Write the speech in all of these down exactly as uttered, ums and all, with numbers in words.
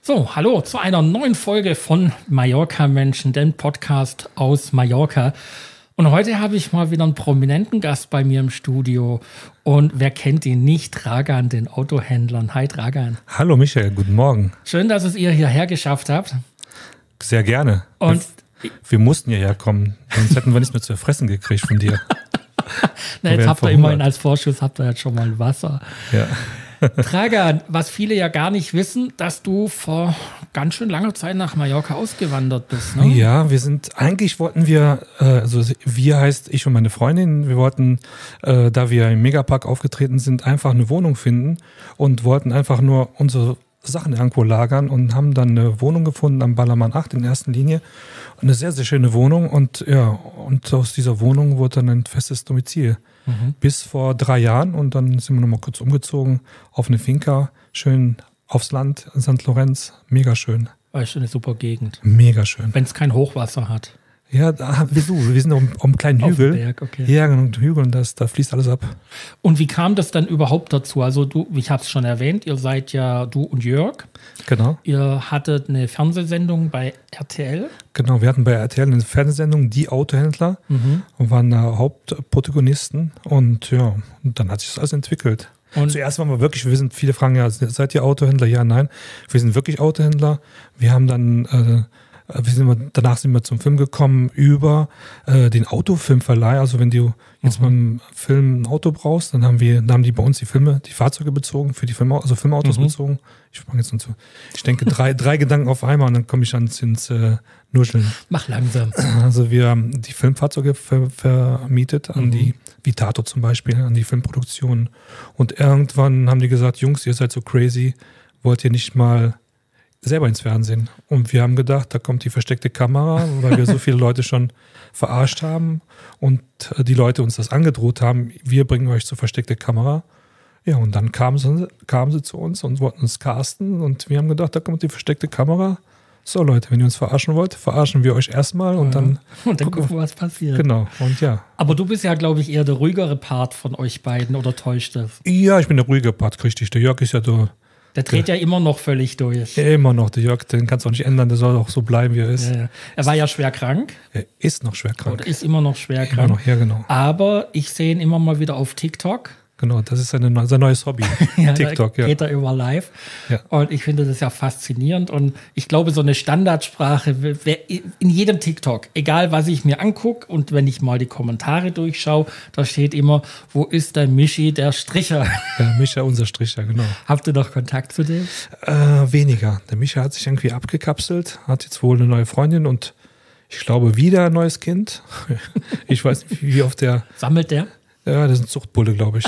So, hallo zu einer neuen Folge von Mallorca-Menschen, dem Podcast aus Mallorca. Und heute habe ich mal wieder einen prominenten Gast bei mir im Studio. Und wer kennt ihn nicht? Dragan, den Autohändlern. Hi Dragan. Hallo Michael, guten Morgen. Schön, dass es ihr hierher geschafft habt. Sehr gerne. Und wir, wir mussten hierher kommen, sonst hätten wir nichts mehr zu fressen gekriegt von dir. Na, jetzt habt ihr immerhin als Vorschuss habt ihr jetzt schon mal Wasser. Ja. Dragan, was viele ja gar nicht wissen, dass du vor ganz schön langer Zeit nach Mallorca ausgewandert bist, ne? Ja, wir sind, eigentlich wollten wir, also wir heißt ich und meine Freundin, wir wollten, äh, da wir im Megapark aufgetreten sind, einfach eine Wohnung finden und wollten einfach nur unsere Sachen irgendwo lagern und haben dann eine Wohnung gefunden am Ballermann acht in erster Linie. Eine sehr, sehr schöne Wohnung und ja, und aus dieser Wohnung wurde dann ein festes Domizil. Mhm. Bis vor drei Jahren und dann sind wir nochmal kurz umgezogen auf eine Finca, schön aufs Land, Sankt Lorenz, mega schön. Weißt du, eine super Gegend. Mega schön. Wenn es kein Hochwasser hat. Ja, da, wieso? Wir sind auf, auf einem kleinen Hügel. Auf dem Berg, okay. Ja, genau, Hügel und das, da fließt alles ab. Und wie kam das dann überhaupt dazu? Also du, ich habe es schon erwähnt, ihr seid ja du und Jörg. Genau. Ihr hattet eine Fernsehsendung bei R T L. Genau, wir hatten bei R T L eine Fernsehsendung, Die Autohändler, mhm. und waren da Hauptprotagonisten und ja, und dann hat sich das alles entwickelt. Und zuerst waren wir wirklich, wir sind, viele fragen ja, seid ihr Autohändler? Ja, nein, wir sind wirklich Autohändler. Wir haben dann äh, Wir sind, danach sind wir zum Film gekommen über äh, den Autofilmverleih. Also wenn du jetzt mhm. mal einen Film ein Auto brauchst, dann haben wir, dann haben die bei uns die Filme, die Fahrzeuge bezogen, für die Film, also Filmautos mhm. bezogen. Ich fange jetzt zu. Ich denke drei, drei Gedanken auf einmal und dann komme ich dann ins äh, Nuscheln. Mach langsam. Also wir haben die Filmfahrzeuge ver, vermietet an mhm. die Vitato zum Beispiel, an die Filmproduktionen. Und irgendwann haben die gesagt, Jungs, ihr seid so crazy, wollt ihr nicht mal selber ins Fernsehen. Und wir haben gedacht, da kommt die versteckte Kamera, weil wir so viele Leute schon verarscht haben und die Leute uns das angedroht haben, wir bringen euch zur versteckte Kamera. Ja, und dann kamen sie, kamen sie zu uns und wollten uns casten und wir haben gedacht, da kommt die versteckte Kamera. So Leute, wenn ihr uns verarschen wollt, verarschen wir euch erstmal und ja. dann und dann gucken wir, was passiert. Genau, und ja. Aber du bist ja, glaube ich, eher der ruhigere Part von euch beiden, oder täuscht das? Ja, ich bin der ruhige Part, richtig. Der Jörg ist ja der Der dreht ja immer noch völlig durch. Ja, immer noch, der Jörg, den kannst du auch nicht ändern, der soll auch so bleiben, wie er ist. Ja, ja. Er war ja schwer krank. Er ist noch schwer krank. Oder ist immer noch schwer immer krank. Noch, ja, genau. Aber ich sehe ihn immer mal wieder auf TikTok. Genau, das ist seine, sein neues Hobby. ja, TikTok, da ja. geht er immer live. Ja. Und ich finde das ja faszinierend. Und ich glaube, so eine Standardsprache in jedem TikTok, egal was ich mir angucke und wenn ich mal die Kommentare durchschaue, da steht immer, wo ist der Michi, der Stricher? Ja, Micha, unser Stricher, genau. Habt ihr noch Kontakt zu dem? Äh, weniger. Der Micha hat sich irgendwie abgekapselt, hat jetzt wohl eine neue Freundin und ich glaube wieder ein neues Kind. Ich weiß nicht, wie oft der... Sammelt der? Ja, das ist ein Zuchtbulle, glaube ich.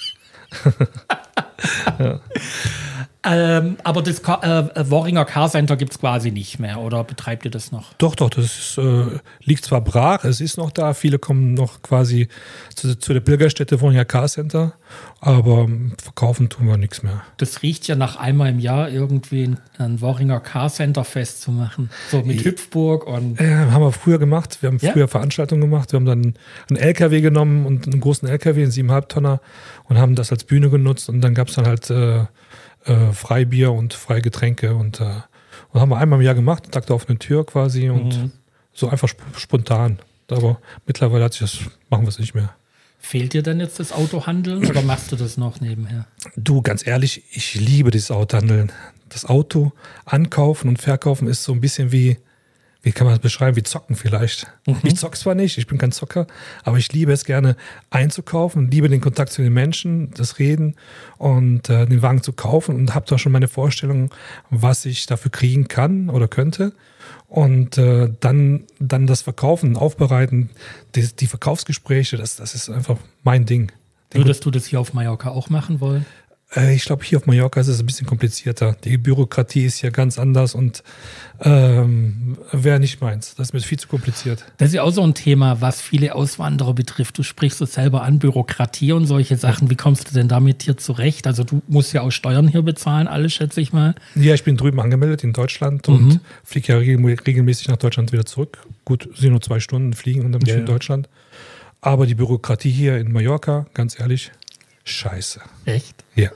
ja. ähm, aber das äh, Worringer Car Center gibt es quasi nicht mehr, oder betreibt ihr das noch? Doch, doch, das ist, äh, liegt zwar brach, es ist noch da, viele kommen noch quasi zu, zu der Pilgerstätte Worringer Car Center, aber verkaufen tun wir nichts mehr. Das riecht ja nach einmal im Jahr irgendwie ein Worringer Car Center Fest zu machen, so mit ja. Hüpfburg und... Äh, haben wir früher gemacht, wir haben früher ja? Veranstaltungen gemacht, wir haben dann einen L K W genommen und einen großen L K W, einen siebeneinhalb Tonner und haben das als Bühne genutzt und dann gab es dann halt äh, äh, Freibier und freie Getränke und, äh, und haben wir einmal im Jahr gemacht, Tag der offenen Tür quasi und mhm. so einfach sp- spontan. Aber mittlerweile hat sich das, machen wir es nicht mehr. Fehlt dir denn jetzt das Autohandeln oder machst du das noch nebenher? Du, ganz ehrlich, ich liebe dieses Autohandeln. Das Auto ankaufen und verkaufen ist so ein bisschen wie, wie kann man das beschreiben, wie zocken vielleicht. Mhm. Ich zock zwar nicht, ich bin kein Zocker, aber ich liebe es gerne einzukaufen, liebe den Kontakt zu den Menschen, das Reden und äh, den Wagen zu kaufen und habe da schon meine Vorstellung, was ich dafür kriegen kann oder könnte. Und äh, dann, dann das Verkaufen, Aufbereiten, die, die Verkaufsgespräche, das, das ist einfach mein Ding. Würdest du das hier auf Mallorca auch machen wollen? Äh, ich glaube, hier auf Mallorca ist es ein bisschen komplizierter. Die Bürokratie ist ja ganz anders und ähm, wäre nicht meins. Das ist mir viel zu kompliziert. Das ist ja auch so ein Thema, was viele Auswanderer betrifft. Du sprichst es selber an, Bürokratie und solche Sachen. Wie kommst du denn damit hier zurecht? Also du musst ja auch Steuern hier bezahlen, alles schätze ich mal. Ja, ich bin drüben angemeldet in Deutschland und mhm. fliege ja regelmäßig nach Deutschland wieder zurück. Gut, sind nur zwei Stunden fliegen und dann bin ich ja. in Deutschland. Aber die Bürokratie hier in Mallorca, ganz ehrlich, scheiße. Echt? Ja.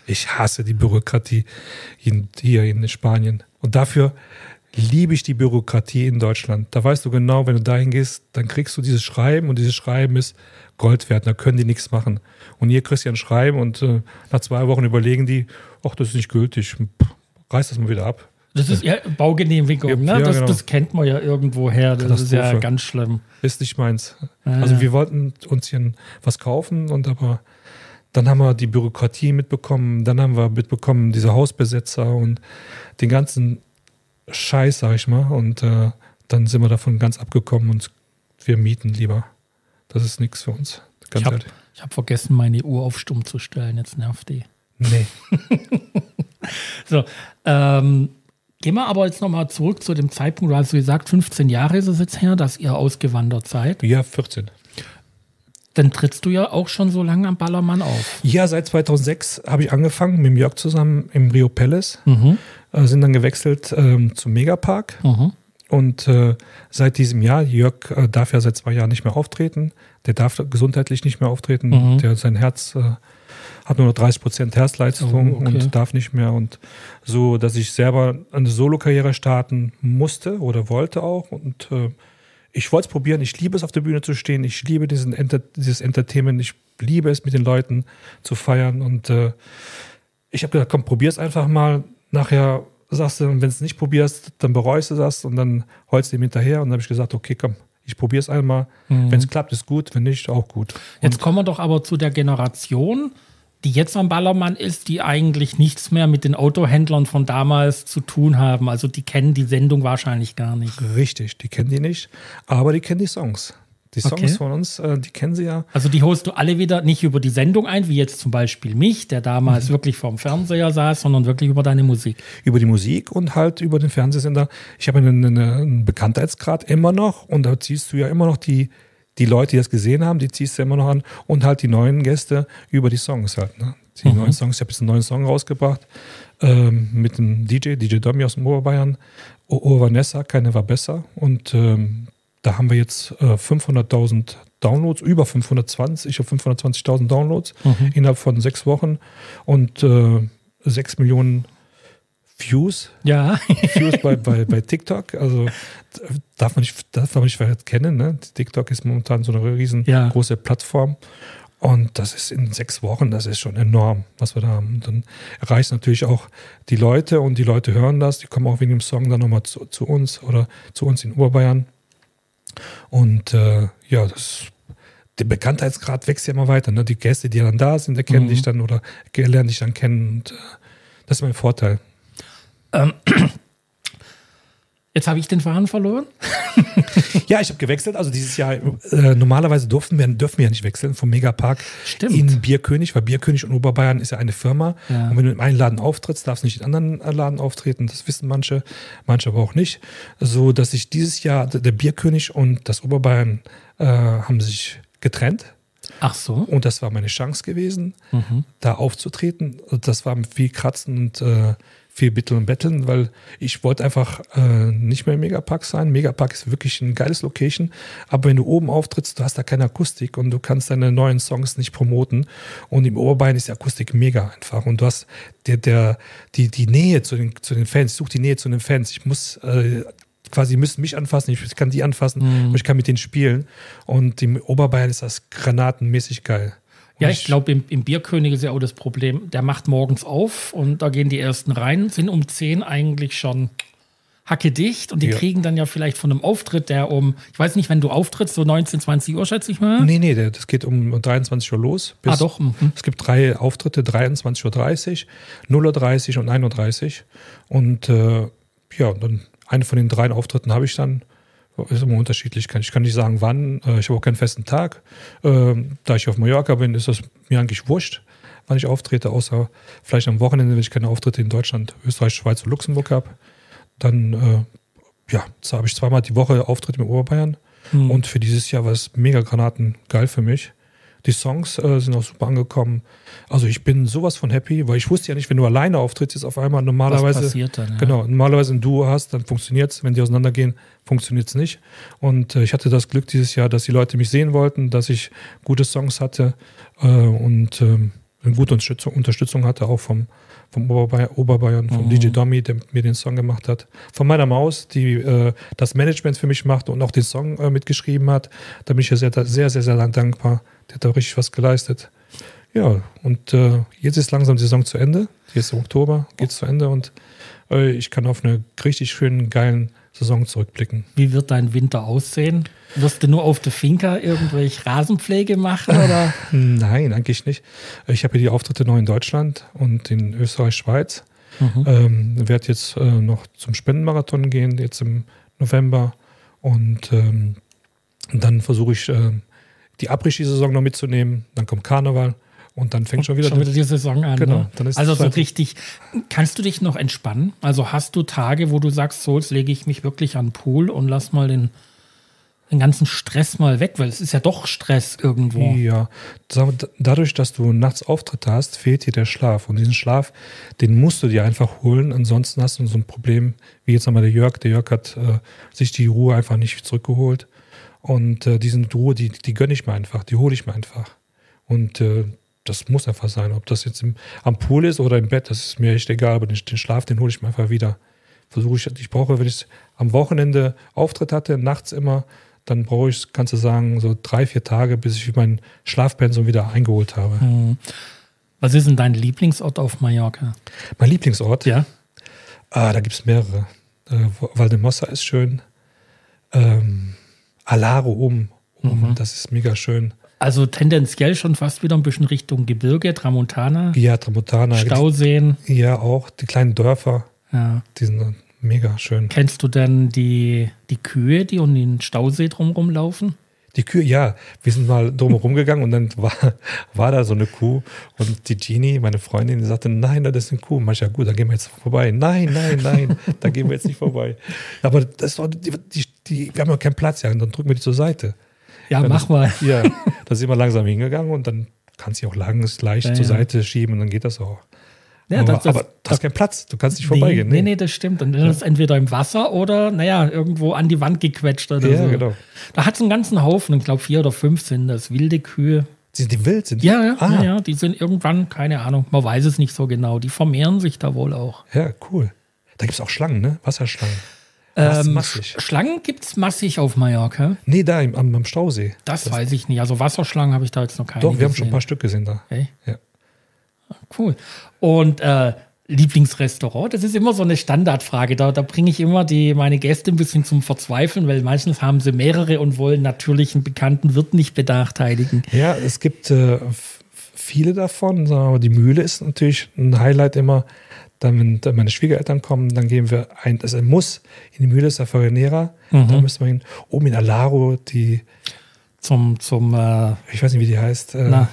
Ich hasse die Bürokratie in, hier in Spanien. Und dafür liebe ich die Bürokratie in Deutschland. Da weißt du genau, wenn du dahin gehst, dann kriegst du dieses Schreiben und dieses Schreiben ist Gold wert. Da können die nichts machen. Und hier kriegst du ein Schreiben und äh, nach zwei Wochen überlegen die, ach, das ist nicht gültig. Reiß das mal wieder ab. Das ist ja Baugenehmigung, ne? Ja, das, genau. das kennt man ja irgendwo her. Das ist ja ganz schlimm. Ist nicht meins. Ah, also ja. wir wollten uns hier was kaufen und aber dann haben wir die Bürokratie mitbekommen, dann haben wir mitbekommen, diese Hausbesetzer und den ganzen Scheiß, sag ich mal. Und äh, dann sind wir davon ganz abgekommen und wir mieten lieber. Das ist nichts für uns. Ganz ich habe ehrlich. hab vergessen, meine Uhr auf Stumm zu stellen. Jetzt nervt die. Nee. So, ähm, gehen wir aber jetzt nochmal zurück zu dem Zeitpunkt. Du hast gesagt, fünfzehn Jahre ist es jetzt her, dass ihr ausgewandert seid. Ja, vierzehn. Dann trittst du ja auch schon so lange am Ballermann auf. Ja, seit zweitausendsechs habe ich angefangen mit dem Jörg zusammen im Rio Palace. Mhm. Äh, sind dann gewechselt ähm, zum Megapark. Mhm. Und äh, seit diesem Jahr, Jörg äh, darf ja seit zwei Jahren nicht mehr auftreten. Der darf gesundheitlich nicht mehr auftreten. Mhm. Der, sein Herz äh, hat nur noch dreißig Prozent Herzleistung Oh, okay. und darf nicht mehr. Und so, dass ich selber eine Solo-Karriere starten musste oder wollte auch. Und äh, ich wollte es probieren. Ich liebe es, auf der Bühne zu stehen. Ich liebe diesen Enter dieses Entertainment. Ich liebe es, mit den Leuten zu feiern. Und äh, ich habe gesagt, komm, probier es einfach mal. Nachher sagst du, wenn du es nicht probierst, dann bereust du das und dann heulst du ihm hinterher. Und dann habe ich gesagt, okay, komm, ich probiere es einmal. Mhm. Wenn es klappt, ist gut. Wenn nicht, auch gut. Und jetzt kommen wir doch aber zu der Generation, die jetzt am Ballermann ist, die eigentlich nichts mehr mit den Autohändlern von damals zu tun haben. Also die kennen die Sendung wahrscheinlich gar nicht. Richtig, die kennen die nicht, aber die kennen die Songs. Die Songs Okay. von uns, äh, die kennen sie ja. Also die holst du alle wieder nicht über die Sendung ein, wie jetzt zum Beispiel mich, der damals Mhm. wirklich vorm Fernseher saß, sondern wirklich über deine Musik. Über die Musik und halt über den Fernsehsender. Ich habe einen, einen Bekanntheitsgrad immer noch und da ziehst du ja immer noch die, die Leute, die das gesehen haben, die ziehst du immer noch an und halt die neuen Gäste über die Songs halt. Ne? Die Mhm. neuen Songs, ich habe jetzt einen neuen Song rausgebracht ähm, mit dem D J, D J Domi aus dem Oberbayern, O O Vanessa, keine war besser und ähm, da haben wir jetzt äh, fünfhunderttausend Downloads, über fünfhundertzwanzig, ich habe fünfhundertzwanzigtausend Downloads Mhm. innerhalb von sechs Wochen und äh, sechs Millionen Views. Ja. Views bei, bei, bei TikTok. Also darf man nicht, darf man nicht verkennen. Ne? TikTok ist momentan so eine riesengroße Ja. Plattform. Und das ist in sechs Wochen, das ist schon enorm, was wir da haben. Und dann erreicht natürlich auch die Leute und die Leute hören das, die kommen auch wegen dem Song dann nochmal zu, zu uns oder zu uns in Oberbayern. Und äh, ja, das, der Bekanntheitsgrad wächst ja immer weiter. Ne? Die Gäste, die dann da sind, die kennen Mhm. dich dann oder lernen dich dann kennen. Und äh, das ist mein Vorteil. Ähm, jetzt habe ich den Faden verloren. Ja, ich habe gewechselt. Also dieses Jahr, äh, normalerweise durften wir, dürfen wir ja nicht wechseln vom Megapark Stimmt. in Bierkönig, weil Bierkönig und Oberbayern ist ja eine Firma. Ja. Und wenn du in einem Laden auftrittst, darfst du nicht in anderen Laden auftreten. Das wissen manche, manche aber auch nicht. So, dass sich dieses Jahr der Bierkönig und das Oberbayern äh, haben sich getrennt. Ach so. Und das war meine Chance gewesen, Mhm. da aufzutreten. Und das war mit viel Kratzen und äh, viel Bitteln und Betteln, weil ich wollte einfach äh, nicht mehr im Megapark sein. Megapark ist wirklich ein geiles Location, aber wenn du oben auftrittst, du hast da keine Akustik und du kannst deine neuen Songs nicht promoten. Und im Oberbayern ist die Akustik mega einfach und du hast der, der, die, die Nähe zu den, zu den Fans. Ich suche die Nähe zu den Fans. Ich muss äh, quasi, müssen mich anfassen, ich kann die anfassen, Mhm. aber ich kann mit denen spielen. Und im Oberbayern ist das granatenmäßig geil. Ja, Und ich glaube, im, im Bierkönig ist ja auch das Problem, der macht morgens auf und da gehen die ersten rein, sind um zehn eigentlich schon hackedicht und die Ja. kriegen dann ja vielleicht von einem Auftritt, der um, ich weiß nicht, wenn du auftrittst, so neunzehn, zwanzig Uhr, schätze ich mal. Nee, nee, der- das geht um dreiundzwanzig Uhr los. Bis, Ah, doch. Mhm. Es gibt drei Auftritte, dreiundzwanzig Uhr dreißig, null Uhr dreißig und ein Uhr dreißig. Und äh, ja, dann eine von den drei Auftritten habe ich dann. Ist immer unterschiedlich. Ich kann nicht sagen, wann. Äh, Ich habe auch keinen festen Tag. Ähm, Da ich auf Mallorca bin, ist das mir eigentlich wurscht, wann ich auftrete, außer vielleicht am Wochenende, wenn ich keine Auftritte in Deutschland, Österreich, Schweiz und Luxemburg habe. Dann äh, ja, da habe ich zweimal die Woche Auftritte mit Oberbayern. Mhm. Und für dieses Jahr war es mega Granaten geil für mich. Die Songs äh, sind auch super angekommen. Also ich bin sowas von happy, weil ich wusste ja nicht, wenn du alleine auftrittst, ist auf einmal normalerweise, Was passiert dann? Ja. genau, normalerweise ein Duo hast, dann funktioniert es. Wenn die auseinandergehen, funktioniert es nicht. Und äh, ich hatte das Glück dieses Jahr, dass die Leute mich sehen wollten, dass ich gute Songs hatte. Äh, und ähm, eine gute Unterstützung, Unterstützung hatte, auch vom, vom Oberbayern, Oberbayern vom mhm. D J Domi, der mir den Song gemacht hat. Von meiner Maus, die äh, das Management für mich macht und auch den Song äh, mitgeschrieben hat. Da bin ich ja sehr, sehr, sehr, sehr dankbar. Der hat da richtig was geleistet. Ja, und äh, jetzt ist langsam die Saison zu Ende. Jetzt im Oktober geht es zu Ende und äh, ich kann auf eine richtig schönen, geilen Saison zurückblicken. Wie wird dein Winter aussehen? Wirst du nur auf der Finca irgendwelche Rasenpflege machen? Oder? Nein, eigentlich nicht. Ich habe hier die Auftritte noch in Deutschland und in Österreich, Schweiz. Mhm. Ähm, werde jetzt äh, noch zum Spendenmarathon gehen, jetzt im November. Und ähm, dann versuche ich, äh, die Abrischi-Saison noch mitzunehmen. Dann kommt Karneval. Und dann fängt schon wieder, schon wieder die Saison an. Genau, ne? Dann ist also so richtig, kannst du dich noch entspannen? Also hast du Tage, wo du sagst, so jetzt lege ich mich wirklich an den Pool und lass mal den, den ganzen Stress mal weg, weil es ist ja doch Stress irgendwo. Ja, dadurch, dass du nachts Auftritte hast, fehlt dir der Schlaf. Und diesen Schlaf, den musst du dir einfach holen. Ansonsten hast du so ein Problem, wie jetzt nochmal der Jörg. Der Jörg hat äh, sich die Ruhe einfach nicht zurückgeholt. Und äh, diese Ruhe, die, die gönne ich mir einfach, die hole ich mir einfach. Und äh, das muss einfach sein. Ob das jetzt im, am Pool ist oder im Bett, das ist mir echt egal. Aber den, den Schlaf, den hole ich mir einfach wieder. Versuche ich, ich brauche, wenn ich am Wochenende Auftritt hatte, nachts immer, dann brauche ich, kannst du sagen, so drei, vier Tage, bis ich meinen Schlafpensum wieder eingeholt habe. Hm. Was ist denn dein Lieblingsort auf Mallorca? Mein Lieblingsort? Ja. Ah, da gibt es mehrere. Äh, Valdemossa ist schön. Ähm, Alaro oben, oben mhm. das ist mega schön. Also tendenziell schon fast wieder ein bisschen Richtung Gebirge, Tramontana. Ja, Tramontana. Stauseen. Ja, auch. Die kleinen Dörfer. Ja. Die sind mega schön. Kennst du denn die, die Kühe, die um den Stausee drumherum laufen? Die Kühe, ja. Wir sind mal drumherum gegangen und dann war, war da so eine Kuh und die Genie, meine Freundin, die sagte, nein, das ist eine Kuh. Manchmal, ja gut, da gehen wir jetzt vorbei. Nein, nein, nein, da gehen wir jetzt nicht vorbei. Aber das ist doch, die, die, die, wir haben ja keinen Platz, ja, und dann drücken wir die zur Seite. Ja, dann mach ist, mal. Ja, da sind wir langsam hingegangen und dann kannst du auch lang, leicht ja, zur ja. Seite schieben und dann geht das auch. Ja, aber, das, das, aber du hast keinen Platz, du kannst nicht vorbeigehen. Nee, nee, nee, das stimmt. Und dann ja. ist es entweder im Wasser oder, naja, irgendwo an die Wand gequetscht oder ja, so. Genau. Da hat es einen ganzen Haufen, ich glaube vier oder fünf sind das, wilde Kühe. Sind die wild? Sind die? Ja, ja, ah. ja, ja, die sind irgendwann, keine Ahnung, man weiß es nicht so genau, die vermehren sich da wohl auch. Ja, cool. Da gibt es auch Schlangen, ne? Wasserschlangen. Ähm, massig. Schlangen gibt es massig auf Mallorca. Nee, da im, am, am Stausee. Das, das weiß ich nicht. Also Wasserschlangen habe ich da jetzt noch keine Doch, wir gesehen. haben schon ein paar Stück gesehen da. Okay. Ja. Cool. Und äh, Lieblingsrestaurant, das ist immer so eine Standardfrage. Da, da bringe ich immer die, meine Gäste ein bisschen zum Verzweifeln, weil meistens haben sie mehrere und wollen natürlich einen bekannten Wirt nicht benachteiligen. Ja, es gibt äh, viele davon, aber die Mühle ist natürlich ein Highlight immer. Dann, wenn meine Schwiegereltern kommen, dann gehen wir ein, also ein Muss in die Mühle ist der Farinera. Mhm. Da müssen wir hin. Oben in Alaro, die zum, zum äh, ich weiß nicht, wie die heißt. Äh, na.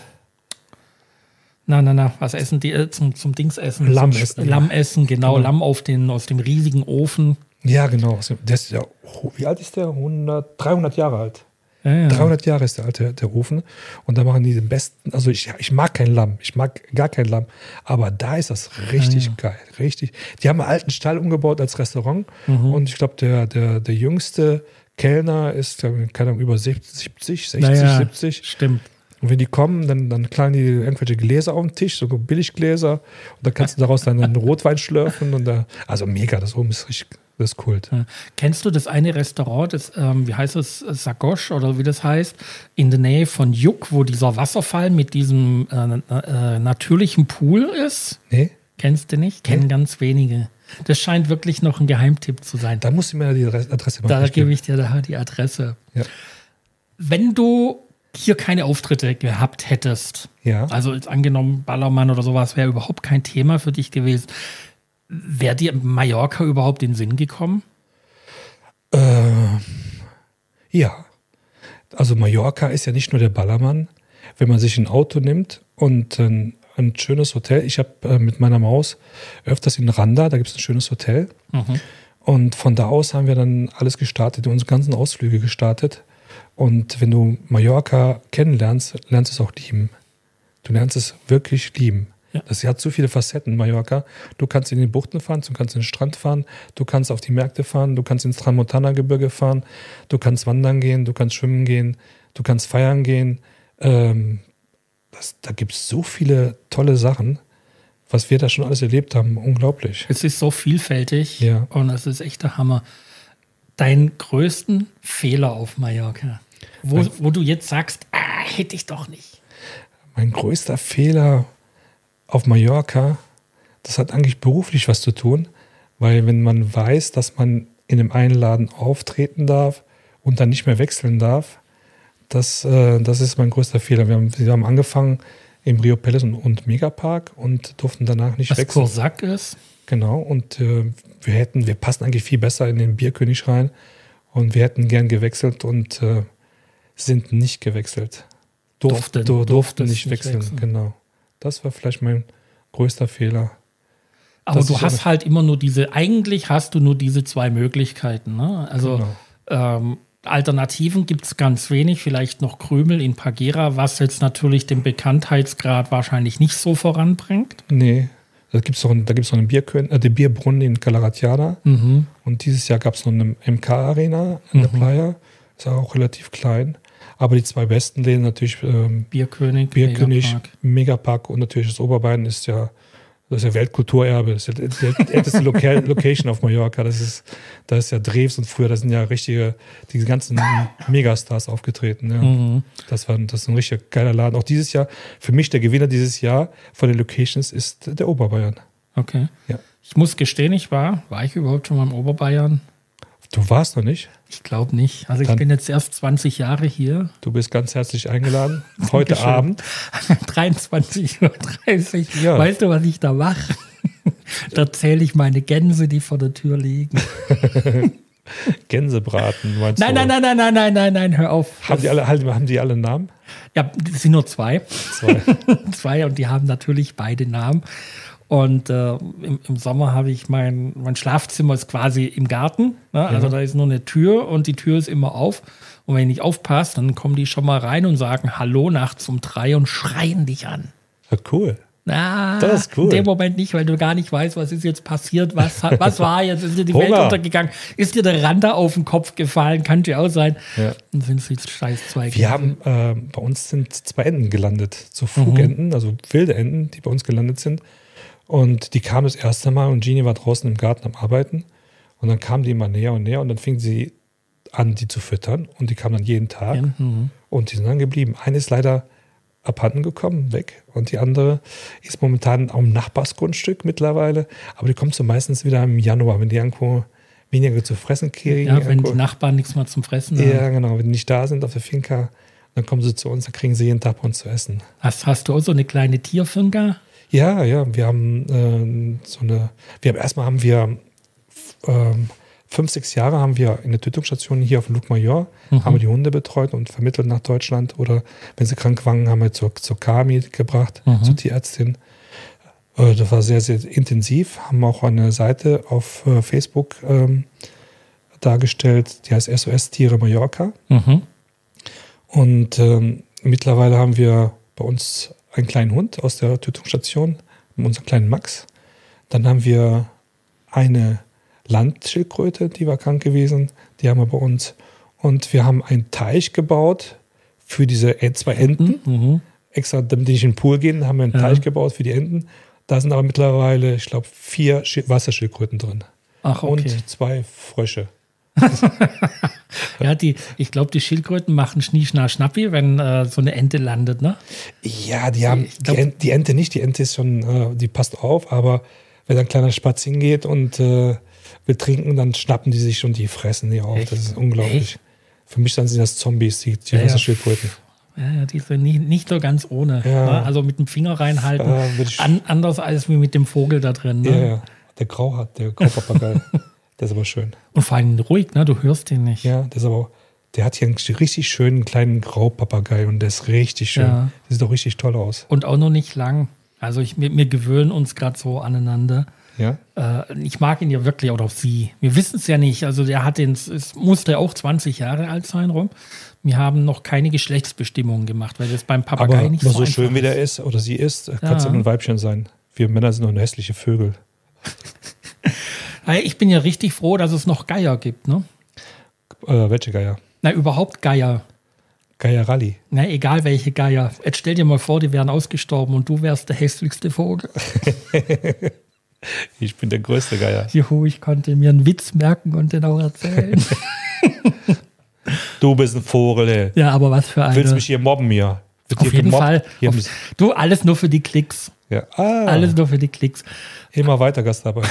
na, na, na, was essen die? Äh, zum, zum Dings essen. Lamm zum, essen. Lamm essen, genau. genau. Lamm auf den, aus dem riesigen Ofen. Ja, genau. Der ist ja, wie alt ist der? hundert, dreihundert Jahre alt. Ja, ja. dreihundert Jahre ist der alte der Ofen und da machen die den besten, also ich, ich mag kein Lamm, ich mag gar kein Lamm, aber da ist das richtig ja, ja. geil, richtig. Die haben einen alten Stall umgebaut als Restaurant mhm. und ich glaube, der, der, der jüngste Kellner ist, keine Ahnung, über siebzig, sechzig, naja, siebzig. Stimmt. Und wenn die kommen, dann, dann klagen die irgendwelche Gläser auf den Tisch, so Billiggläser und dann kannst du daraus dann einen Rotwein schlürfen und da, also mega, das oben ist richtig. Das ist Kult. Ja. Kennst du das eine Restaurant, das, ähm, wie heißt es, Sagosch oder wie das heißt, in der Nähe von Juk, wo dieser Wasserfall mit diesem äh, äh, natürlichen Pool ist? Nee. Kennst du nicht? Kennen nee. ganz wenige. Das scheint wirklich noch ein Geheimtipp zu sein. Da musst du mir die Adresse machen. Da gebe ich dir da die Adresse. Ja. Wenn du hier keine Auftritte gehabt hättest, ja. also jetzt angenommen Ballermann oder sowas, wäre überhaupt kein Thema für dich gewesen. Wäre dir Mallorca überhaupt in den Sinn gekommen? Äh, ja. Also Mallorca ist ja nicht nur der Ballermann. Wenn man sich ein Auto nimmt und ein, ein schönes Hotel. Ich habe äh, mit meiner Maus öfters in Randa, da gibt es ein schönes Hotel. Mhm. Und von da aus haben wir dann alles gestartet, unsere ganzen Ausflüge gestartet. Und wenn du Mallorca kennenlernst, lernst du es auch lieben. Du lernst es wirklich lieben. Ja. Das hat so viele Facetten, Mallorca. Du kannst in die Buchten fahren, du kannst in den Strand fahren, du kannst auf die Märkte fahren, du kannst ins Tramontana-Gebirge fahren, du kannst wandern gehen, du kannst schwimmen gehen, du kannst feiern gehen. Ähm, das, da gibt es so viele tolle Sachen, was wir da schon alles erlebt haben. Unglaublich. Es ist so vielfältig ja. und es ist echt der Hammer. Deinen größten Fehler auf Mallorca, wo, wo du jetzt sagst, ah, hätte ich doch nicht. Mein größter Fehler auf Mallorca, das hat eigentlich beruflich was zu tun, weil wenn man weiß, dass man in einem einen Laden auftreten darf und dann nicht mehr wechseln darf, das, äh, das ist mein größter Fehler. Wir haben, wir haben angefangen im Rio Palace und, und Megapark und durften danach nicht was wechseln. Was Kursack ist. Genau, und äh, wir hätten, wir passen eigentlich viel besser in den Bierkönig rein und wir hätten gern gewechselt und äh, sind nicht gewechselt. Durf, durften, durften, durften nicht, nicht wechseln. wechseln. Genau. Das war vielleicht mein größter Fehler. Aber du hast halt immer nur diese, eigentlich hast du nur diese zwei Möglichkeiten. Ne? Also genau. ähm, Alternativen gibt es ganz wenig, vielleicht noch Krümel in Pagera, was jetzt natürlich den Bekanntheitsgrad wahrscheinlich nicht so voranbringt. Nee. Da gibt es noch, da gibt's noch einen Bierkön äh, den Bierbrunnen in Calaratiada. Mhm. Und dieses Jahr gab es noch eine M K-Arena in der mhm. Playa. Ist auch relativ klein. Aber die zwei besten Läden natürlich ähm, Bierkönig, Bierkönig Megapark. Megapark und natürlich das Oberbayern ist ja, das ist ja Weltkulturerbe. Das ist ja die älteste Loca- Location auf Mallorca. Das ist, da ist ja Drews und früher, da sind ja richtige, die ganzen Megastars aufgetreten. Ja. Mhm. Das war das ist ein richtig geiler Laden. Auch dieses Jahr, für mich der Gewinner dieses Jahr von den Locations ist der Oberbayern. Okay. Ja. Ich muss gestehen, ich war, war ich überhaupt schon mal im Oberbayern? Du warst noch nicht? Ich glaube nicht. Also ich Dann, bin jetzt erst zwanzig Jahre hier. Du bist ganz herzlich eingeladen. Heute Abend. dreiundzwanzig Uhr dreißig. Ja. Weißt du, was ich da mache? Da zähle ich meine Gänse, die vor der Tür liegen. Gänsebraten, meinst nein, du? Nein, nein, nein, nein, nein, nein, nein, hör auf. Haben die alle, haben die alle Namen? Ja, es sind nur zwei. Zwei. Zwei und die haben natürlich beide Namen. Und äh, im, im Sommer habe ich mein, mein Schlafzimmer ist quasi im Garten. Ne? Also ja. Da ist nur eine Tür und die Tür ist immer auf. Und wenn ich nicht aufpasse, dann kommen die schon mal rein und sagen Hallo nachts um drei und schreien dich an. Ja, cool. Ah, das ist cool. In dem Moment nicht, weil du gar nicht weißt, was ist jetzt passiert, was, was war jetzt, ist dir die Welt untergegangen, ist dir der Randa auf den Kopf gefallen, könnte ja auch sein. Ja. Dann sind es jetzt scheiß zwei Wir haben, äh, bei uns sind zwei Enten gelandet, so Flugenten, mhm. also wilde Enten, die bei uns gelandet sind. Und die kamen das erste Mal und Genie war draußen im Garten am Arbeiten. Und dann kamen die immer näher und näher und dann fingen sie an, die zu füttern. Und die kamen dann jeden Tag. Mhm. Und die sind dann geblieben. Eine ist leider abhanden gekommen, weg. Und die andere ist momentan am Nachbarsgrundstück mittlerweile. Aber die kommt so meistens wieder im Januar, wenn die irgendwo weniger zu fressen kriegen. Ja, wenn irgendwo, die Nachbarn nichts mehr zum Fressen haben. Ja, genau. Wenn die nicht da sind auf der Finca, dann kommen sie zu uns, dann kriegen sie jeden Tag bei uns zu essen. Hast, hast du auch so eine kleine Tierfinca? Ja, ja, wir haben äh, so eine, wir haben erstmal haben wir ähm, fünf, sechs Jahre haben wir in der Tötungsstation hier auf Llucmajor, mhm. haben wir die Hunde betreut und vermittelt nach Deutschland oder wenn sie krank waren, haben wir zur, zur Kami gebracht, mhm. zur Tierärztin. Äh, das war sehr, sehr intensiv, haben auch eine Seite auf äh, Facebook ähm, dargestellt, die heißt S O S Tiere Mallorca. Mhm. Und ähm, mittlerweile haben wir bei uns einen kleinen Hund aus der Tötungsstation, unseren kleinen Max. Dann haben wir eine Landschildkröte, die war krank gewesen, die haben wir bei uns. Und wir haben einen Teich gebaut für diese zwei Enten. Mhm. Extra, damit die nicht in den Pool gehen, haben wir einen ja. Teich gebaut für die Enten. Da sind aber mittlerweile, ich glaube, vier Wasserschildkröten drin. Ach, okay. Und zwei Frösche. Ja, die, ich glaube, die Schildkröten machen Schnie, Schna, Schnappi, wenn äh, so eine Ente landet, ne? Ja, die haben glaub, die, Ente, die Ente nicht, die Ente ist schon, äh, die passt auf, aber wenn ein kleiner Spatz hingeht und äh, will trinken, dann schnappen die sich und die fressen die auf. Echt? Das ist unglaublich. Echt? Für mich dann sind das Zombies, die, die ja, Wasserschildkröten. Ja, ja, die sind nicht, nicht so ganz ohne. Ja. Ne? Also mit dem Finger reinhalten, äh, an, anders als wie mit dem Vogel da drin. Ne? Ja, ja, der Grau hat, der Graupapagei. Der ist aber schön. Und vor allem ruhig, ne? Du hörst den nicht. Ja, der ist aber, der hat hier einen richtig schönen kleinen Graupapagei und der ist richtig schön. Ja. Der sieht doch richtig toll aus. Und auch noch nicht lang. Also ich, wir, wir gewöhnen uns gerade so aneinander. Ja. Äh, ich mag ihn ja wirklich, oder auch sie. Wir wissen es ja nicht. Also der hat den, es musste auch zwanzig Jahre alt sein, rum. Wir haben noch keine Geschlechtsbestimmungen gemacht, weil das beim Papagei aber nicht so so einfach schön wie der ist oder sie ist, kann es ja nur ein Weibchen sein. Wir Männer sind nur hässliche Vögel. Ich bin ja richtig froh, dass es noch Geier gibt, ne? Äh, welche Geier? Na, überhaupt Geier. Geier Rally. Na, egal welche Geier. Jetzt stell dir mal vor, die wären ausgestorben und du wärst der hässlichste Vogel. Ich bin der größte Geier. Juhu, ich konnte mir einen Witz merken und den auch erzählen. Du bist ein Vogel, ey. Ja, aber was für ein. Du willst mich hier mobben, hier. Wird Auf hier jeden gemobbt? Fall. Hier Auf, muss- du, alles nur für die Klicks. ja. ah, Alles nur für die Klicks. Immer weiter, Gastarbeiter.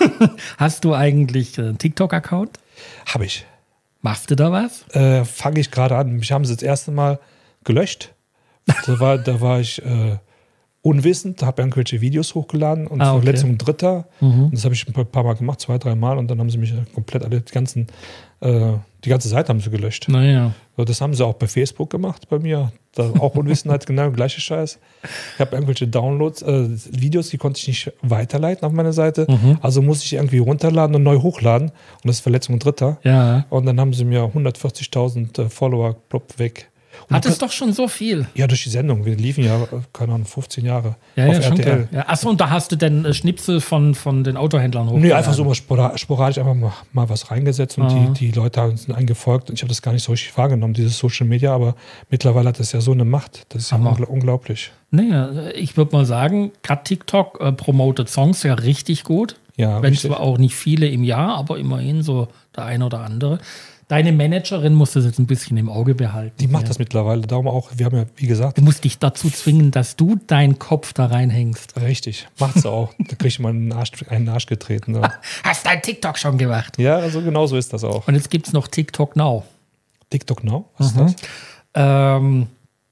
Hast du eigentlich einen TikTok-Account? Habe ich. Machst du da was? Äh, Fange ich gerade an. Mich haben sie das erste Mal gelöscht. Da war, da war ich äh, unwissend, habe irgendwelche Videos hochgeladen und Ah, okay. Verletzung Dritter. Mhm. Und das habe ich ein paar, paar Mal gemacht, zwei, drei Mal. Und dann haben sie mich komplett alle die ganzen, äh, die ganze Seite haben sie gelöscht. Naja. So, das haben sie auch bei Facebook gemacht bei mir. Da auch Unwissenheit, genau der gleiche Scheiß. Ich habe irgendwelche Downloads, äh, Videos, die konnte ich nicht weiterleiten auf meine Seite. Mhm. Also musste ich irgendwie runterladen und neu hochladen. Und das ist Verletzung Dritter. Ja. Und dann haben sie mir hundertvierzigtausend äh, Follower plopp weg. Und Hat du es kann- doch schon so viel. Ja, durch die Sendung. Wir liefen ja, äh, keine Ahnung, fünfzehn Jahre Ja, auf ja, schon R T L. klar. Ja, achso, und da hast du denn äh, Schnipsel von, von den Autohändlern hochgeladen? Nee, einfach so mal spora- sporadisch einfach mal, mal was reingesetzt und Aha. die, die Leute haben sind eingefolgt und ich habe das gar nicht so richtig wahrgenommen, dieses Social Media, aber mittlerweile hat das ja so eine Macht. Das ist ja Hammer. ungl unglaublich. Nee, äh, ich würde mal sagen, gerade TikTok äh, promotet Songs ja richtig gut. Ja, Wenn richtig. zwar auch nicht viele im Jahr, aber immerhin so der ein oder andere. Deine Managerin muss das jetzt ein bisschen im Auge behalten. Die macht ja. das mittlerweile. Darum auch, wir haben ja, wie gesagt, Du musst dich dazu zwingen, dass du deinen Kopf da reinhängst. richtig, macht sie auch. Da kriege ich mal einen Arsch, einen Arsch getreten. So. Hast dein TikTok schon gemacht? Ja, also genau so ist das auch. Und jetzt gibt es noch TikTok Now. TikTok Now, was Mhm. ist das? Ähm,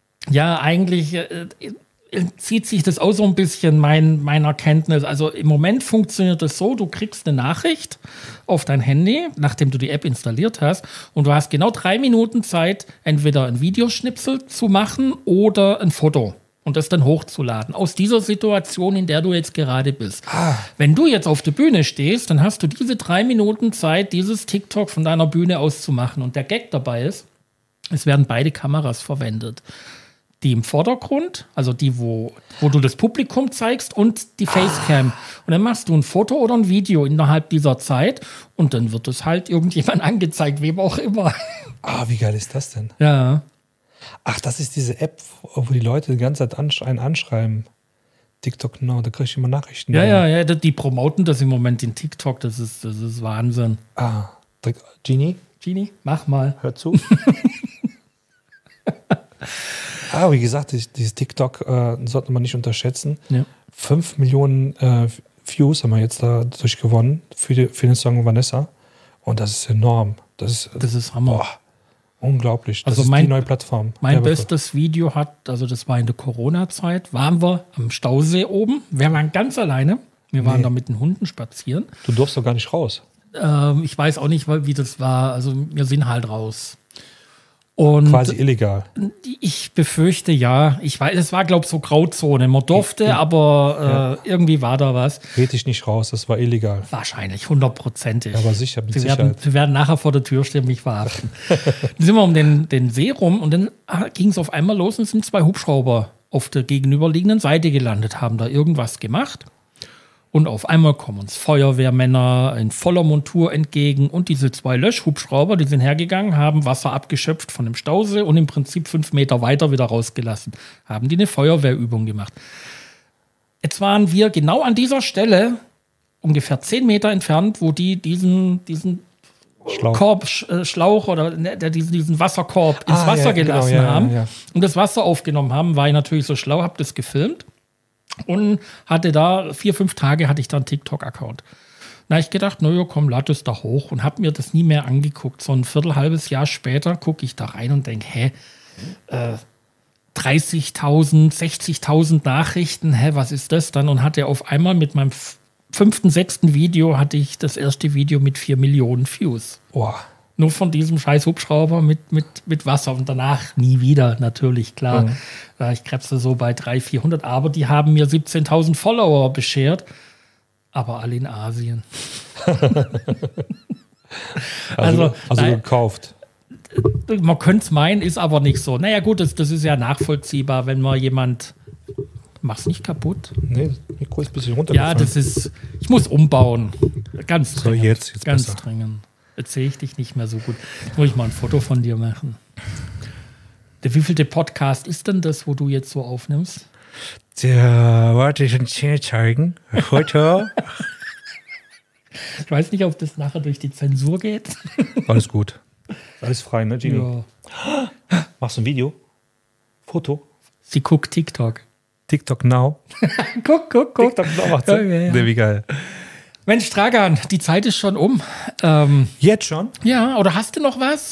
ja, eigentlich äh, zieht sich das auch so ein bisschen mein, meine Erkenntnis. Also im Moment funktioniert es so, du kriegst eine Nachricht auf dein Handy, nachdem du die App installiert hast, und du hast genau drei Minuten Zeit, entweder ein Videoschnipsel zu machen oder ein Foto und das dann hochzuladen. Aus dieser Situation, in der du jetzt gerade bist. Ah. Wenn du jetzt auf der Bühne stehst, dann hast du diese drei Minuten Zeit, dieses TikTok von deiner Bühne aus zu machen. Und der Gag dabei ist, es werden beide Kameras verwendet. Die im Vordergrund, also die, wo, wo du das Publikum zeigst, und die Facecam. Und dann machst du ein Foto oder ein Video innerhalb dieser Zeit und dann wird es halt irgendjemand angezeigt, wem auch immer. Ah, wie geil ist das denn? Ja. Ach, das ist diese App, wo die Leute die ganze Zeit ansch einen anschreiben. TikTok Now, da kriege ich immer Nachrichten. Ja, ja, ja, die promoten das im Moment in TikTok, das ist, das ist Wahnsinn. Ah, direkt- Genie, Genie, mach mal. hör zu. Ah, wie gesagt, dieses dieses TikTok äh, sollte man nicht unterschätzen. Ja. Fünf Millionen äh, Views haben wir jetzt dadurch gewonnen für, die, für den Song Vanessa. Und das ist enorm. Das ist, Das ist Hammer. boah, unglaublich. Das Also ist mein- die neue Plattform. Mein Ja, wirklich. bestes Video hat, also das war in der Corona-Zeit, waren wir am Stausee oben. Wir waren ganz alleine. Wir waren Nee. da mit den Hunden spazieren. Du durfst doch gar nicht raus. Ähm, ich weiß auch nicht, wie das war. Also wir sind halt raus. Und Quasi illegal. ich befürchte ja, ich weiß, es war, glaube ich, so Grauzone. Man durfte, aber äh, irgendwie war da was. Red dich nicht raus, das war illegal. Wahrscheinlich, hundertprozentig. Aber sicher, mit Sie werden, Sicherheit. sie werden nachher vor der Tür stehen, mich verhaften. Dann sind wir um den, den See rum und dann ging es auf einmal los und sind zwei Hubschrauber auf der gegenüberliegenden Seite gelandet, haben da irgendwas gemacht. Und auf einmal kommen uns Feuerwehrmänner in voller Montur entgegen und diese zwei Löschhubschrauber, die sind hergegangen, haben Wasser abgeschöpft von dem Stausee und im Prinzip fünf Meter weiter wieder rausgelassen. Haben die eine Feuerwehrübung gemacht. Jetzt waren wir genau an dieser Stelle, ungefähr zehn Meter entfernt, wo die diesen, diesen Schlauch. Korb, Sch- äh, Schlauch oder ne, der diesen, diesen Wasserkorb ins Ah, Wasser ja, genau, gelassen ja, ja, haben ja. und das Wasser aufgenommen haben, war ich natürlich so schlau, habe das gefilmt und hatte da vier, fünf Tage hatte ich da einen TikTok-Account. Na, ich gedacht, na ja, komm, lad es da hoch und habe mir das nie mehr angeguckt. So ein Viertel, halbes Jahr später gucke ich da rein und denke, hä, äh, dreißigtausend, sechzigtausend Nachrichten, hä, was ist das dann? Und hatte auf einmal mit meinem f- fünften, sechsten Video hatte ich das erste Video mit vier Millionen Views. Boah. Nur von diesem scheiß Hubschrauber mit, mit, mit Wasser und danach nie wieder, natürlich, klar. Mhm. Äh, Ich krebse so bei dreihundert, vierhundert, aber die haben mir siebzehntausend Follower beschert, aber alle in Asien. Also, Also, also nein. gekauft. Man könnte es meinen, ist aber nicht so. Naja gut, das, das ist ja nachvollziehbar, wenn man jemand... Mach's nicht kaputt. Nee, das Mikro ist ein bisschen Ja, runtergefallen. das ist... Ich muss umbauen. Ganz So, dringend. jetzt, jetzt Ganz besser. dringend. Jetzt sehe ich dich nicht mehr so gut. Jetzt muss ich mal ein Foto von dir machen. Der wievielte Podcast ist denn das, wo du jetzt so aufnimmst? Der, warte, ich kann zeigen. Heute. Ich weiß nicht, ob das nachher durch die Zensur geht. Alles gut. Alles frei, ne, Gini? Ja. Machst du ein Video? Foto? Sie guckt TikTok. TikTok now. guck, guck, guck. TikTok now macht sie. Ja, ja, ja. Nee, wie geil. Mensch, Dragan, die Zeit ist schon um. Ähm, Jetzt schon? ja, oder hast du noch was?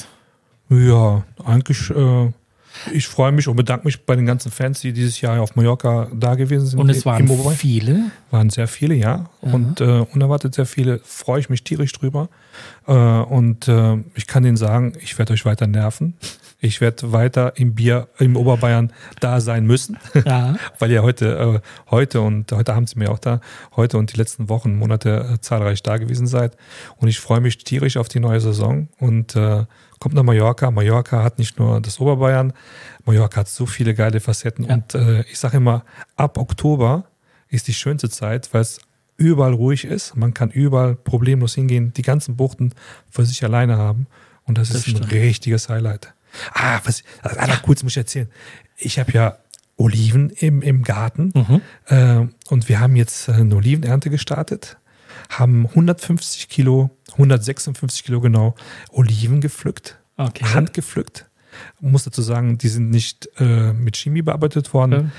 Ja, eigentlich, äh, ich freue mich und bedanke mich bei den ganzen Fans, die dieses Jahr auf Mallorca da gewesen sind. Und es waren Im viele? Waren sehr viele, ja. ja. Und äh, unerwartet sehr viele. Freue ich mich tierisch drüber. Äh, und äh, ich kann Ihnen sagen, ich werde euch weiter nerven. Ich werde weiter im Bier, im Oberbayern da sein müssen. Ja. Weil ja heute, äh, heute und heute Abend sind wir auch da, heute und die letzten Wochen, Monate äh, zahlreich da gewesen seid. Und ich freue mich tierisch auf die neue Saison und äh, kommt nach Mallorca. Mallorca hat nicht nur das Oberbayern, Mallorca hat so viele geile Facetten. Ja. Und äh, ich sage immer, ab Oktober ist die schönste Zeit, weil es überall ruhig ist. Man kann überall problemlos hingehen, die ganzen Buchten für sich alleine haben. Und das, das ist ein stimmt. richtiges Highlight. Ah, was, also, ja. kurz muss ich erzählen. Ich habe ja Oliven im, im Garten mhm. äh, und wir haben jetzt eine Olivenernte gestartet, haben hundertfünfzig Kilo, hundertsechsundfünfzig Kilo genau Oliven gepflückt, okay. handgepflückt. Ich muss dazu sagen, die sind nicht äh, mit Chemie bearbeitet worden, ja.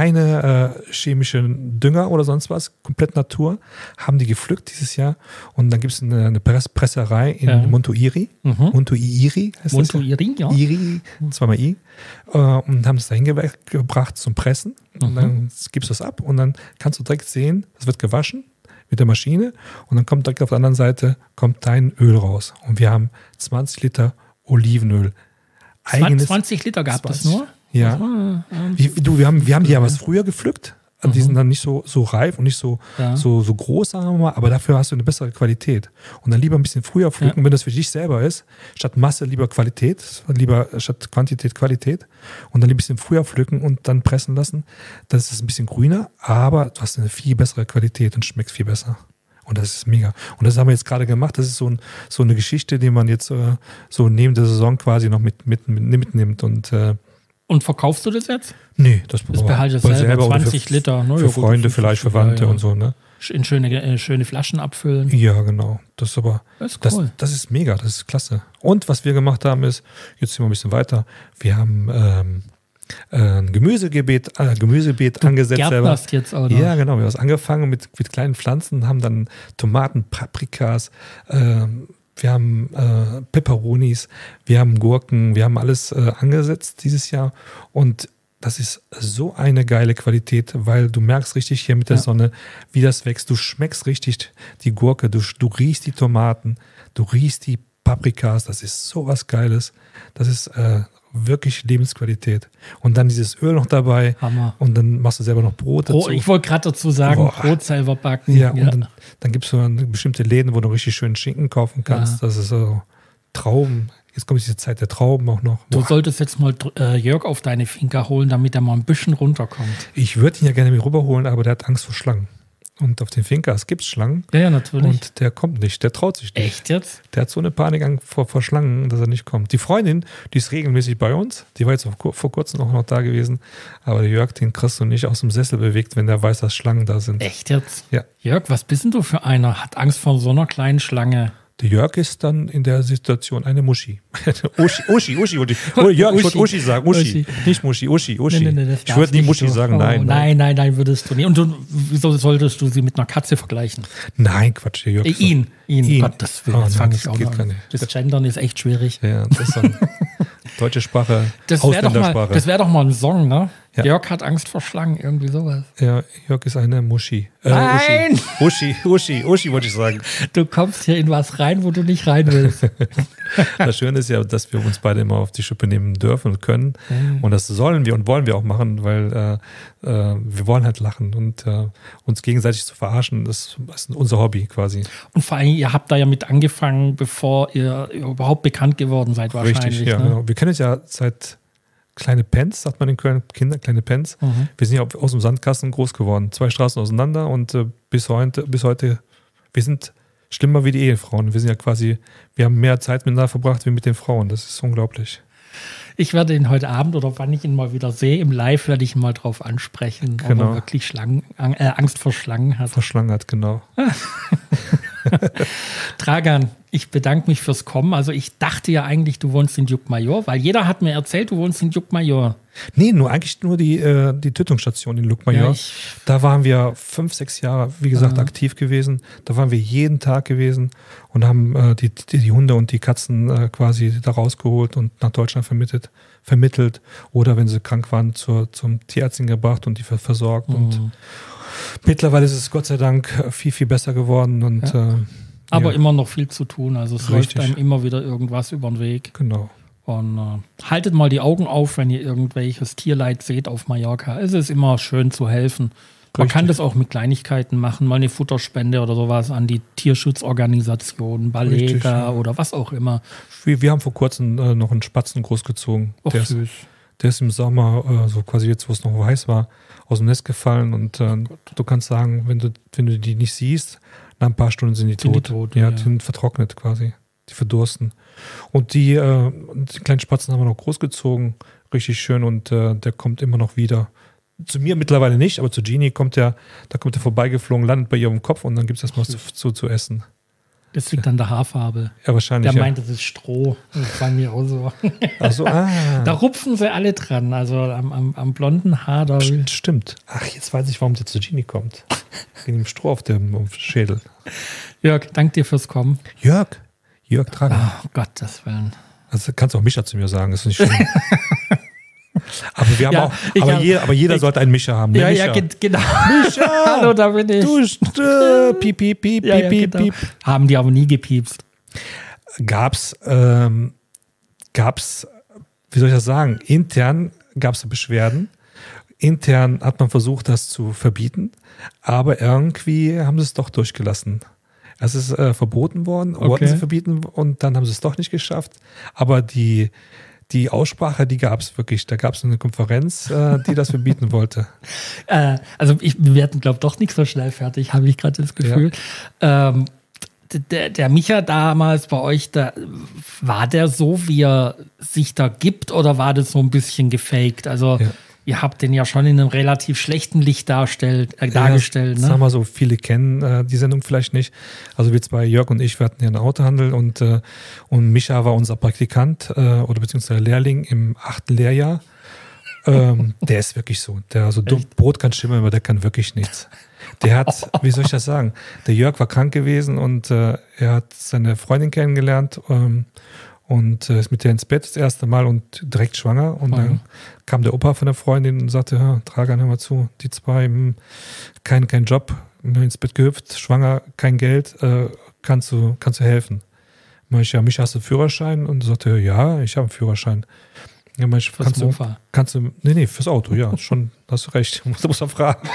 keine äh, chemischen Dünger oder sonst was, komplett Natur, haben die gepflückt dieses Jahr. Und dann gibt es eine, eine Press Presserei in ja. Montuiri, mhm. Montuiri heißt Montuiri, das ja. ja. Iri, zweimal I, äh, und haben es dahin gebracht zum Pressen. Mhm. Und dann gibst du es ab und dann kannst du direkt sehen, es wird gewaschen mit der Maschine und dann kommt direkt auf der anderen Seite kommt dein Öl raus. Und wir haben zwanzig Liter Olivenöl. Eigenes zwanzig Liter gab es nur? Ja. Ah, Wie, du, wir haben, wir haben die ja was früher gepflückt. Mhm. Die sind dann nicht so, so reif und nicht so, ja. so, so groß, sagen wir mal, aber dafür hast du eine bessere Qualität. Und dann lieber ein bisschen früher pflücken, ja. wenn das für dich selber ist, statt Masse lieber Qualität, lieber statt Quantität Qualität. Und dann ein bisschen früher pflücken und dann pressen lassen. Dann ist es ein bisschen grüner, aber du hast eine viel bessere Qualität und schmeckt viel besser. Und das ist mega. Und das haben wir jetzt gerade gemacht. Das ist so, ein, so eine Geschichte, die man jetzt äh, so neben der Saison quasi noch mit, mit, mit mitnimmt. Und, äh, und verkaufst du das jetzt? Nee, das, das behalte ich selber. zwanzig für, Liter. Ne? Für ja, Freunde, gut, vielleicht Verwandte ja, ja. und so. Ne? In schöne, äh, schöne Flaschen abfüllen. Ja, genau. Das ist aber, das ist, cool. das, das ist mega, das ist klasse. Und was wir gemacht haben ist, jetzt sind wir ein bisschen weiter, wir haben ähm, ein Gemüsebeet, äh, Gemüsebeet du angesetzt. Gärtnerst jetzt, oder? Ja, genau. Wir haben angefangen mit, mit kleinen Pflanzen, haben dann Tomaten, Paprikas, äh, wir haben äh, Peperonis, wir haben Gurken, wir haben alles äh, angesetzt dieses Jahr. Und das ist so eine geile Qualität, weil du merkst richtig hier mit der ja. Sonne, wie das wächst. Du schmeckst richtig die Gurke, du, du riechst die Tomaten, du riechst die Paprikas. Das ist so was Geiles. Das ist äh, wirklich Lebensqualität. Und dann dieses Öl noch dabei. Hammer. Und dann machst du selber noch Brot dazu. Oh, ich wollte gerade dazu sagen, Boah. Brot selber backen. Ja, ja. Und dann, dann gibt es so bestimmte Läden, wo du richtig schön Schinken kaufen kannst. Ja. Das ist so Trauben. Jetzt kommt diese Zeit der Trauben auch noch. Du Boah. solltest jetzt mal äh, Jörg auf deine Finca holen, damit er mal ein bisschen runterkommt. Ich würde ihn ja gerne mit rüberholen, aber der hat Angst vor Schlangen. Und auf den Finkas gibt es Schlangen. Ja, ja, natürlich. Und der kommt nicht, der traut sich nicht. Echt jetzt? Der hat so eine Panik vor, vor Schlangen, dass er nicht kommt. Die Freundin, die ist regelmäßig bei uns, die war jetzt vor, vor kurzem auch noch da gewesen, aber der Jörg, den kriegst du nicht aus dem Sessel bewegt, wenn der weiß, dass Schlangen da sind. Echt jetzt? Ja. Jörg, was bist denn du für einer? Hat Angst vor so einer kleinen Schlange? Der Jörg ist dann in der Situation eine Muschi. Uschi, Uschi, Uschi. Wollte ich, oh, Jörg, Uschi. Ich wollte Uschi sagen. Uschi. Uschi. Nicht Muschi, Uschi, Uschi. Nee, nee, nee, ich würde nie Muschi so. sagen, nein, oh, nein. Nein, nein, nein, würdest du nicht. Und du, wieso solltest du sie mit einer Katze vergleichen? Nein, Quatsch, der Jörg. Äh, ihn, ihn. ihn. Gott, das, will, oh, das fange ich auch an. an. Das Gendern ist echt schwierig. Ja, das ist dann deutsche Sprache, das Ausländersprache. Das wäre doch mal ein Song, ne? Ja. Jörg hat Angst vor Schlangen, irgendwie sowas. Ja, Jörg ist eine Muschi. Äh, Nein! Uschi, Uschi, Uschi wollte ich sagen. Du kommst hier in was rein, wo du nicht rein willst. Das Schöne ist ja, dass wir uns beide immer auf die Schippe nehmen dürfen und können. Mhm. Und das sollen wir und wollen wir auch machen, weil äh, äh, wir wollen halt lachen und äh, uns gegenseitig zu verarschen, das ist unser Hobby quasi. Und vor allem, ihr habt da ja mit angefangen, bevor ihr überhaupt bekannt geworden seid wahrscheinlich. Richtig, ja. Ne? Genau. Wir kennen es ja seit kleine Pens, sagt man in Köln, Kinder, kleine Pens. Mhm. Wir sind ja aus dem Sandkasten groß geworden. Zwei Straßen auseinander und äh, bis heute, bis heute, wir sind schlimmer wie die Ehefrauen. Wir sind ja quasi, wir haben mehr Zeit miteinander verbracht wie mit den Frauen. Das ist unglaublich. Ich werde ihn heute Abend oder wann ich ihn mal wieder sehe, im Live werde ich ihn mal drauf ansprechen, genau. ob er wirklich Schlangen, äh, Angst vor Schlangen hat. Vor Schlangen hat, genau. Dragan, ich bedanke mich fürs Kommen. Also ich dachte ja eigentlich, du wohnst in Llucmajor, weil jeder hat mir erzählt, du wohnst in Llucmajor. Nee, nur eigentlich nur die, äh, die Tötungsstation in Llucmajor. Ja, da waren wir fünf, sechs Jahre, wie gesagt, ah. aktiv gewesen. Da waren wir jeden Tag gewesen und haben äh, die, die, die Hunde und die Katzen äh, quasi da rausgeholt und nach Deutschland vermittelt. vermittelt. Oder wenn sie krank waren, zur, zum Tierärztin gebracht und die versorgt. Mhm. Und mittlerweile ist es Gott sei Dank viel, viel besser geworden. Und, ja. äh, Aber ja. immer noch viel zu tun. Also es Richtig. läuft einem immer wieder irgendwas über den Weg. Genau. Und äh, haltet mal die Augen auf, wenn ihr irgendwelches Tierleid seht auf Mallorca. Es ist immer schön zu helfen. Man Richtig. kann das auch mit Kleinigkeiten machen, mal eine Futterspende oder sowas an die Tierschutzorganisationen, Balega oder was auch immer. Wir, wir haben vor kurzem äh, noch einen Spatzen großgezogen. Och, der, süß. Ist, der ist im Sommer, äh, so quasi jetzt, wo es noch weiß war, aus dem Nest gefallen. Und äh, oh du kannst sagen, wenn du, wenn du die nicht siehst, nach ein paar Stunden sind die sind tot. Die, tot, ja, ja. die sind vertrocknet quasi. Die verdursten. Und die, äh, die kleinen Spatzen haben wir noch großgezogen. Richtig schön und äh, der kommt immer noch wieder. Zu mir mittlerweile nicht, aber zu Genie kommt der, da kommt er vorbeigeflogen, landet bei ihr im Kopf und dann gibt es erstmal was zu, zu essen. Das liegt an der Haarfarbe. Ja, wahrscheinlich. Der ja. meint, das ist Stroh. Das ist bei mir auch so. Ach so, ah. Da rupfen sie alle dran, also am, am, am blonden Haar. Da Stimmt. Ach, jetzt weiß ich, warum der zu Genie kommt. Wegen dem Stroh auf dem, auf dem Schädel. Jörg, danke dir fürs Kommen. Jörg. Jörg Dragan. Oh, Gottes Willen. Also kannst du auch Micha zu mir sagen, das ist nicht schlimm. Aber wir haben ja, auch, aber, hab, je, aber jeder ich, sollte einen Micha haben. Ne? Ja, Micha. ja, genau. Micha! Hallo, da bin ich. Du, äh, piep, piep, piep, ja, ja, piep, genau. piep. Haben die aber nie gepiepst. Gab's, ähm, gab's, wie soll ich das sagen, intern gab es Beschwerden. Intern hat man versucht, das zu verbieten, aber irgendwie haben sie es doch durchgelassen. Es ist äh, verboten worden, okay. wollten sie verbieten und dann haben sie es doch nicht geschafft. Aber die, die Aussprache, die gab es wirklich. Da gab es eine Konferenz, äh, die das verbieten wollte. Äh, also ich, wir werden, glaube ich, doch nicht so schnell fertig, habe ich gerade das Gefühl. Ja. Ähm, der, der Micha damals bei euch, da, war der so, wie er sich da gibt oder war das so ein bisschen gefaked? Also ja. Ihr habt den ja schon in einem relativ schlechten Licht darstellt, äh, dargestellt. Ja, ne? Sagen wir so, viele kennen äh, die Sendung vielleicht nicht. Also wir zwei, Jörg und ich, wir hatten ja einen Autohandel und, äh, und Micha war unser Praktikant äh, oder beziehungsweise Lehrling im achten Lehrjahr. Ähm, der ist wirklich so. Der, also Echt? Brot kann schimmeln, aber der kann wirklich nichts. Der hat, wie soll ich das sagen, der Jörg war krank gewesen und äh, er hat seine Freundin kennengelernt ähm, und äh, ist mit der ins Bett das erste Mal und direkt schwanger. Und mhm. dann kam der Opa von der Freundin und sagte, ja, Dragan, hör mal zu, die zwei, mh, kein, kein Job, ins Bett gehüpft, schwanger, kein Geld, äh, kannst du, kannst du helfen? Mach ich, ja, mich hast du einen Führerschein? Und sagte, ja, ich habe einen Führerschein. Ja, mach ich, kannst du, kannst du, nee, nee, fürs Auto, ja, schon, hast du recht, du musst auch fragen.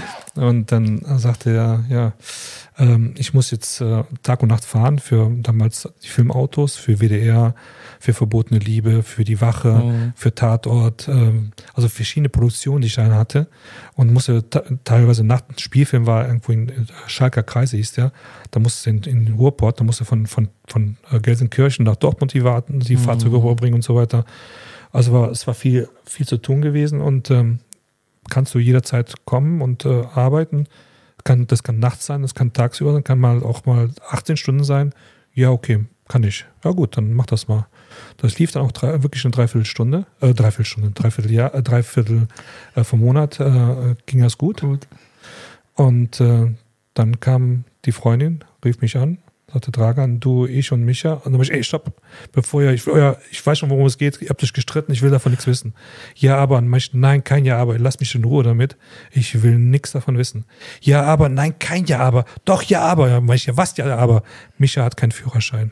Und dann sagte er, ja, ähm, ich muss jetzt äh, Tag und Nacht fahren für damals die Filmautos, für W D R, für Verbotene Liebe, für die Wache, mhm. für Tatort, ähm, also verschiedene Produktionen, die ich dann hatte und musste teilweise nach dem Spielfilm war irgendwo in Schalker Kreise hieß der, da musste in, in Ruhrport, da musste von, von, von Gelsenkirchen nach Dortmund die, Warten, die mhm. Fahrzeuge rüberbringen und so weiter. Also war, es war viel, viel zu tun gewesen und ähm, kannst du jederzeit kommen und äh, arbeiten. Kann, das kann nachts sein, das kann tagsüber sein, kann mal auch mal achtzehn Stunden sein. Ja, okay, kann ich. Ja gut, dann mach das mal. Das lief dann auch drei, wirklich eine Dreiviertelstunde, äh, Dreiviertelstunde, Dreivierteljahr, äh, Dreiviertel äh, vom Monat äh, ging das gut. gut. Und äh, dann kam die Freundin, rief mich an, sagte Dragan, du, ich und Micha. Und dann habe ich, ey, stopp, bevor ihr, ich, oh ich weiß schon, worum es geht, ihr habt euch gestritten, ich will davon nichts wissen. Ja, aber, und ich, nein, kein Ja, aber, lass mich in Ruhe damit, ich will nichts davon wissen. Ja, aber, nein, kein Ja, aber, doch, ja, aber, ja, ich, ja, was, ja, aber, Micha hat keinen Führerschein.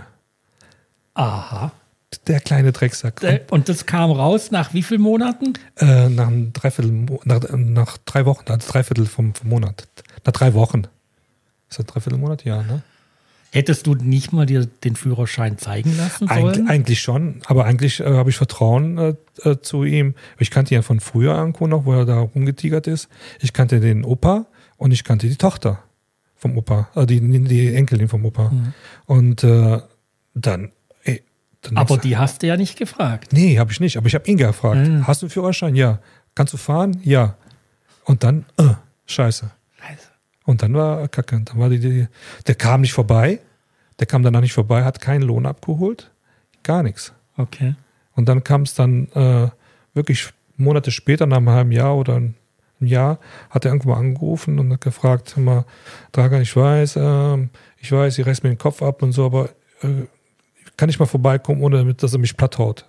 Aha. Der kleine Drecksack. Und das kam raus nach wie vielen Monaten? Äh, nach einem Dreiviertel, nach, nach drei Wochen, also Dreiviertel vom, vom Monat. Nach drei Wochen. Ist das Dreiviertel Monat? Ja, ne? Hättest du nicht mal dir den Führerschein zeigen lassen sollen? Eig eigentlich schon, aber eigentlich äh, habe ich Vertrauen äh, äh, zu ihm. Ich kannte ihn ja von früher irgendwo noch, wo er da rumgetigert ist. Ich kannte den Opa und ich kannte die Tochter vom Opa, äh, die, die Enkelin vom Opa. Mhm. Und äh, dann, ey, Aber die hast du ja nicht gefragt. Nee, habe ich nicht. Aber ich habe ihn gefragt. Mhm. Hast du einen Führerschein? Ja. Kannst du fahren? Ja. Und dann, äh, scheiße. Scheiße. Und dann war Kacke. Dann war die, die, der kam nicht vorbei. Der kam danach nicht vorbei, hat keinen Lohn abgeholt. Gar nichts. Okay. Und dann kam es dann äh, wirklich Monate später, nach einem halben Jahr oder ein Jahr, hat er irgendwann mal angerufen und hat gefragt, mal, Dragan, ich weiß, äh, ich weiß, ihr reißt mir den Kopf ab und so, aber äh, kann ich mal vorbeikommen, ohne damit, dass er mich platt haut?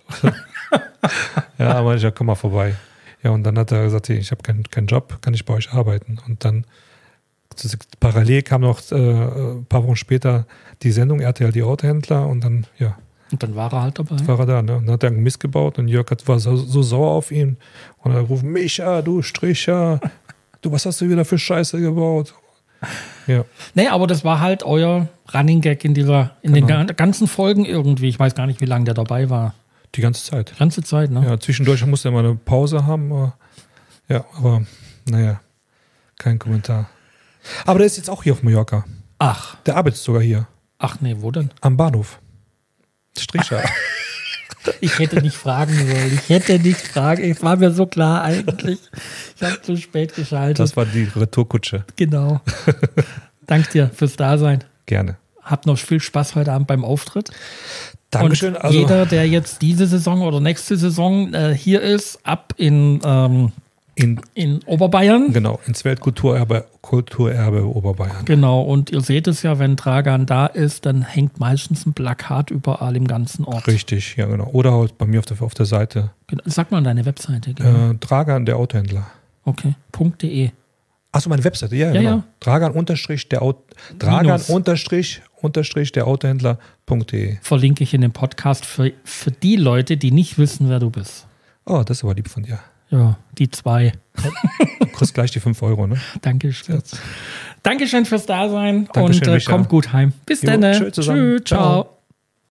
Ja, aber ich ja, komm mal vorbei. Ja, und dann hat er gesagt, hey, ich habe keinen keinen Job, kann ich bei euch arbeiten? Und dann parallel kam noch äh, ein paar Wochen später die Sendung R T L die Autohändler und dann, ja. Und dann war er halt dabei. War er da, ne? Und dann hat er einen Mist gebaut und Jörg hat, war so, so sauer auf ihn. Und er ruft, Micha, du Stricher, du, was hast du wieder für Scheiße gebaut? Ja. Nee, aber das war halt euer Running Gag in dieser, in genau. den ganzen Folgen irgendwie. Ich weiß gar nicht, wie lange der dabei war. Die ganze Zeit. Die ganze Zeit, ne? Ja, zwischendurch musste er mal eine Pause haben. Aber, ja, aber naja, kein Kommentar. Aber der ist jetzt auch hier auf Mallorca. Ach. Der arbeitet sogar hier. Ach nee, wo denn? Am Bahnhof. Stricher. Ich hätte nicht fragen sollen. Ich hätte nicht fragen. Es war mir so klar eigentlich. Ich habe zu spät geschaltet. Das war die Retourkutsche. Genau. Danke dir fürs Dasein. Gerne. Habt noch viel Spaß heute Abend beim Auftritt. Dankeschön. Und also jeder, der jetzt diese Saison oder nächste Saison äh, hier ist, ab in, ähm, in, in Oberbayern. Genau, ins Weltkulturerbe Kulturerbe Oberbayern. Genau, und ihr seht es ja, wenn Dragan da ist, dann hängt meistens ein Plakat überall im ganzen Ort. Richtig, ja genau. Oder halt bei mir auf der, auf der Seite. Sag mal deine Webseite. Genau. Äh, Dragan, der Autohändler. Okay, .de. Achso, meine Webseite, ja, ja genau. Ja. Dragan unterstrich der Auto, Dragan unterstrich unterstrich der Autohändler.de. Verlinke ich in dem Podcast für, für die Leute, die nicht wissen, wer du bist. Oh, das ist aber lieb von dir. Ja, die zwei. Du kriegst gleich die fünf Euro, ne? Dankeschön. Dankeschön fürs Dasein Dankeschön, und äh, kommt gut heim. Bis jo, dann. Tschüss. Tschüss. Ciao.